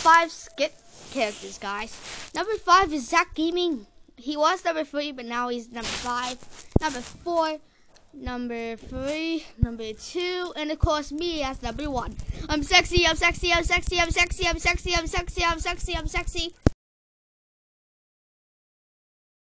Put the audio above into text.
5 skip characters, guys. Number 5 is Zach Gaming. He was number 3, but now he's number 5. Number 4, number 3, number 2, and of course me as number 1. I'm sexy, I'm sexy, I'm sexy, I'm sexy, I'm sexy, I'm sexy, I'm sexy, I'm sexy.